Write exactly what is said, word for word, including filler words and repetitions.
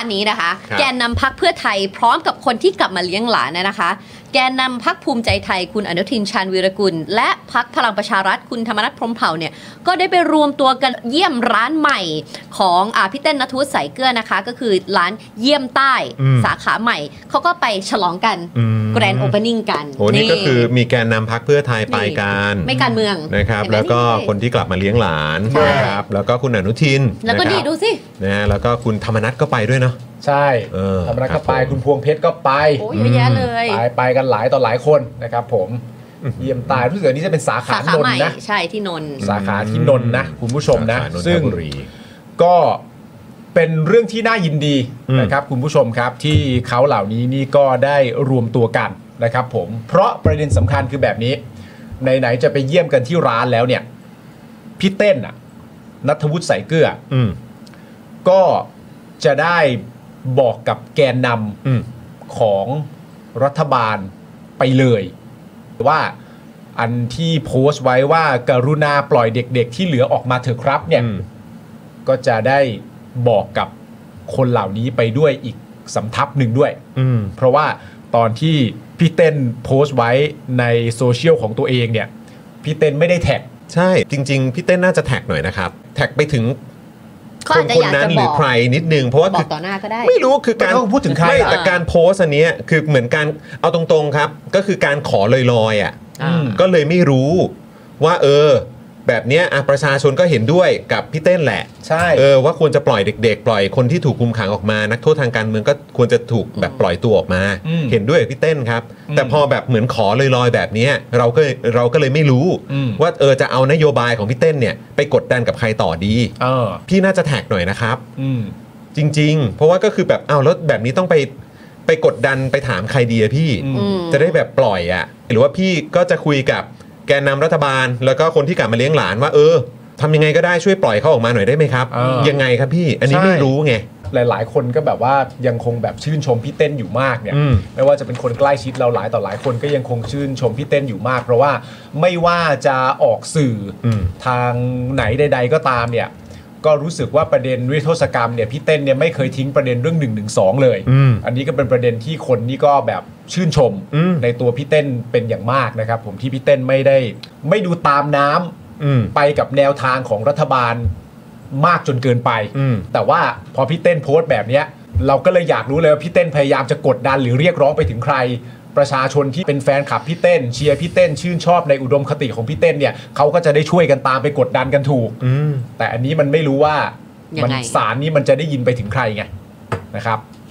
านนี้นะคะแกนนำพรรคเพื่อไทยพร้อมกับคนที่กลับมาเลี้ยงหลานนะคะแกนนำพรรคภูมิใจไทยคุณอนุทินชาญวีรกุลและพรรคพลังประชารัฐคุณธรรมนัสพรหมเผ่าเนี่ยก็ได้ไปรวมตัวกันเยี่ยมร้านใหม่ของอ่าพี่เต้นณัฐวุฒิ สายเกลือนะคะก็คือร้านเยี่ยมใต้สาขาใหม่เขาก็ไปฉลองกันแกรนด์โอเพนนิ่งกันโอ้นี่ก็คือมีแกนนำพรรคเพื่อไทยไปกันไม่การเมืองนะครับแล้วก็คนที่กลับมาเลี้ยงหลานนะครับแล้วก็คุณอนุทินแล้วก็ดีดูสินะแล้วก็คุณธรรมนัสก็ไปด้วยเนาะใช่ธรรมนัสก็ไปคุณพวงเพชรก็ไปโอ้ยเยอะแยะเลยไปไปกันหลายต่อหลายคนนะครับผมเยี่ยมตายรู้สึกนี้จะเป็นสาขานนท์นะใช่ที่นนท์สาขาที่นนท์นะคุณผู้ชมนะซึ่งก็เป็นเรื่องที่น่ายินดีนะครับคุณผู้ชมครับที่เขาเหล่านี้นี่ก็ได้รวมตัวกันนะครับผมเพราะประเด็นสำคัญคือแบบนี้ไหนๆจะไปเยี่ยมกันที่ร้านแล้วเนี่ยพี่เต้นน่ะณัฐวุฒิ สายเกลือก็จะได้บอกกับแกนนำของรัฐบาลไปเลยว่าอันที่โพสต์ไว้ว่ากรุณาปล่อยเด็กๆที่เหลือออกมาเถอะครับเนี่ยก็จะได้บอกกับคนเหล่านี้ไปด้วยอีกสำทับหนึ่งด้วยเพราะว่าตอนที่พี่เต้นโพสต์ไว้ในโซเชียลของตัวเองเนี่ยพี่เต้นไม่ได้แท็กใช่จริงๆพี่เต้นน่าจะแท็กหน่อยนะครับแท็กไปถึงคนคนนั้นหรือใครนิดนึงเพราะว่าบอกต่อหน้าก็ได้ไม่รู้คือการพูดถึงใครแต่การโพสอันนี้คือเหมือนการเอาตรงๆครับก็คือการขอลอยๆอ่ะก็เลยไม่รู้ว่าเออแบบเนี้ยประชาชนก็เห็นด้วยกับพี่เต้นแหละใช่เออว่าควรจะปล่อยเด็กๆปล่อยคนที่ถูกคุมขังออกมานักโทษทางการเมืองก็ควรจะถูกแบบปล่อยตัวออกมาเห็นด้วยกับพี่เต้นครับแต่พอแบบเหมือนขอลอยๆแบบนี้เราก็เราก็เลยไม่รู้ว่าเออจะเอานโยบายของพี่เต้นเนี่ยไปกดดันกับใครต่อดีพี่น่าจะแท็กหน่อยนะครับจริงๆเพราะว่าก็คือแบบเอาแล้วแบบนี้ต้องไปไปกดดันไปถามใครดีอะพี่จะได้แบบปล่อยอะหรือว่าพี่ก็จะคุยกับแกนนำรัฐบาลแล้วก็คนที่กลับมาเลี้ยงหลานว่าเออทำยังไงก็ได้ช่วยปล่อยเขาออกมาหน่อยได้ไหมครับยังไงครับพี่อันนี้ไม่รู้ไงหลายๆคนก็แบบว่ายังคงแบบชื่นชมพี่เต้นอยู่มากเนี่ยไม่ว่าจะเป็นคนใกล้ชิดเราหลายต่อหลายคนก็ยังคงชื่นชมพี่เต้นอยู่มากเพราะว่าไม่ว่าจะออกสื่อทางไหนใดๆก็ตามเนี่ยก็รู้สึกว่าประเด็นวิโทษกรรมเนี่ยพี่เต้นเนี่ยไม่เคยทิ้งประเด็นเรื่องหนึ่งหนึ่งสองเลย อ, อันนี้ก็เป็นประเด็นที่คนนี่ก็แบบชื่นชมในตัวพี่เต้นเป็นอย่างมากนะครับผมที่พี่เต้นไม่ได้ไม่ดูตามน้ำไปกับแนวทางของรัฐบาลมากจนเกินไปแต่ว่าพอพี่เต้นโพสต์แบบนี้เราก็เลยอยากรู้เลยว่าพี่เต้นพยายามจะกดดันหรือเรียกร้องไปถึงใครประชาชนที่เป็นแฟนคลับพี่เต้นเชียร์พี่เต้นชื่นชอบในอุดมคติของพี่เต้นเนี่ยเขาก็จะได้ช่วยกันตามไปกดดันกันถูกแต่อันนี้มันไม่รู้ว่ามันสารนี้มันจะได้ยินไปถึงใครไงนะครับ